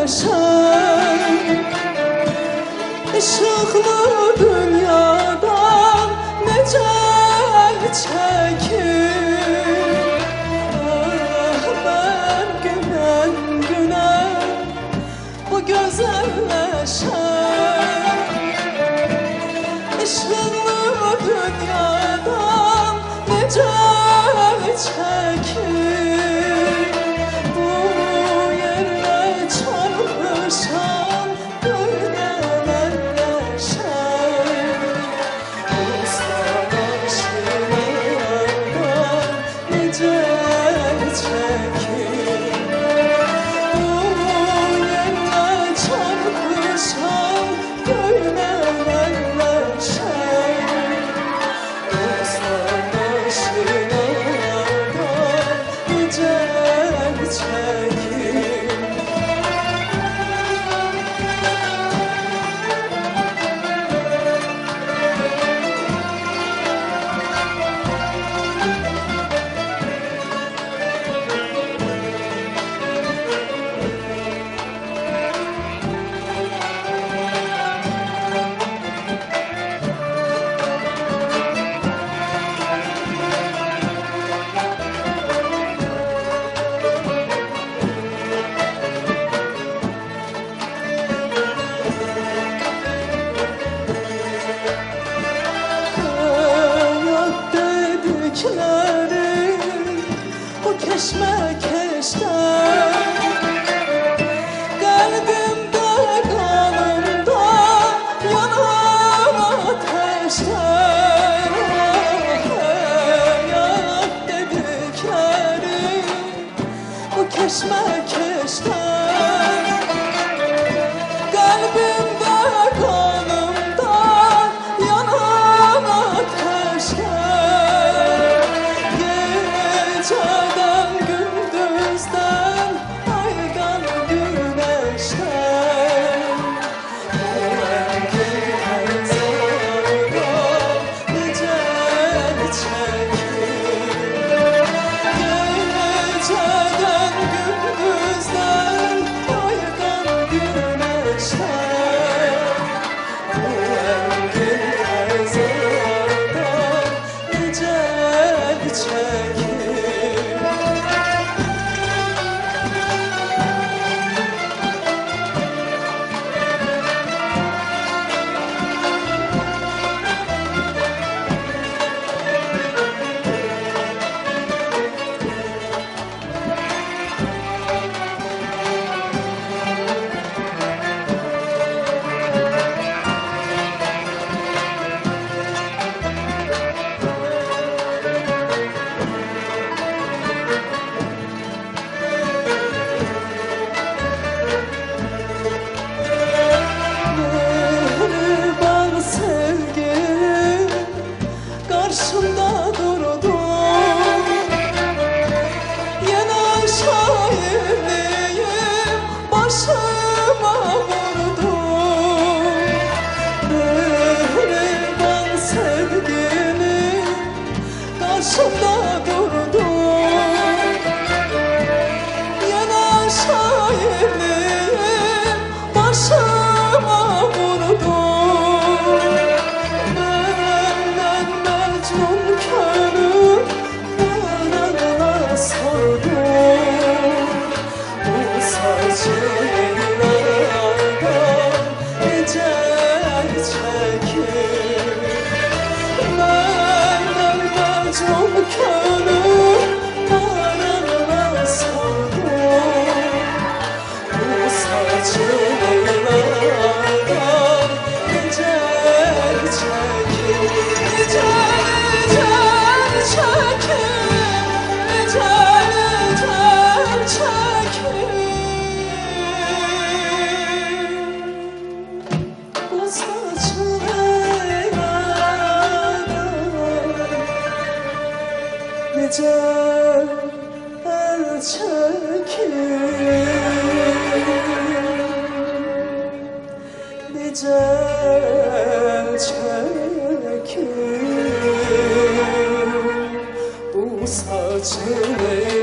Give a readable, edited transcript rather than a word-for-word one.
güzelleşen ışıklı dünyadan nece çekir. Ah ben günen günen bu güzelleşen ışıklı dünyadan nece çekir. Bu yerle çarpışan gönül elleşen ustalar şiirlerden nece çekir. Bu yerle çarpışan gönül elleşen ustalar şiirlerden nece çekir. Hayat dedikleri o keşmekeşten kalbimde kanımda yanan ateşten. Hayat dedikleri o keşmekeşten kalbimde kanımda yanan ateşten. Geceden gündüzden aydan güneşten bu engin her zaman nece çekir. Geceden gündüzden aydan güneşten bu engin her zaman nece çekir. Mehriban sevgilim karşımda durdu. Yine şairliğim başıma vurdu. Mehriban sevgilim karşımda durdu. Yine şairliğim başıma vurdu. Benden mecnun könül yanına sardı. Bu saçlardan nece çekir. Benden mecnun könül yanına sardı. Bu saçlardan nece çekir. Nece çekir. Nece çekir. Bu saçlardan nece çekir. Nece çekir. Bu saçını